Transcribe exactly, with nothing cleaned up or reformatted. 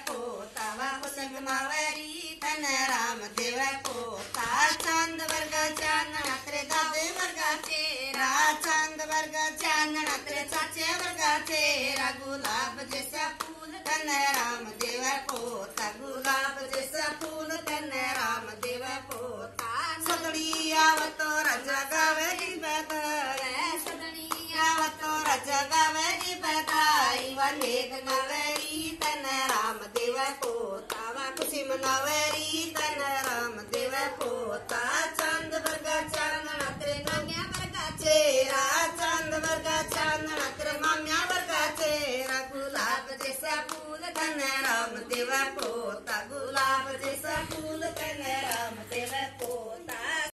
पोता वा खुशी मनावरी तन राम देव पोता चांद वर्गा चांदणा तेरे दादे वर्गा तेरा चांद वर्गा चांदणा तेरे चाचे वर्गा तेरा गुलाब जैसा फूल तन राम देव पोता गुलाब जैसा फूल तन राम देव पोता सदड़ी आवतो राजा गावरी बधाई सदड़ी आवतो राजा गावरी बधाई वनेक गावरी तन राम देव पोता वा खुशी मनावरी तन राम देव पोता चांद वर्गा चांदणा तेरे माम्या वर्गा चेहरा चांद वर्गा चांदणा तेरे माम्या वर्गा चेहरा गुलाब जैसा फूल तन राम देव पोता गुलाब जैसा फूल तन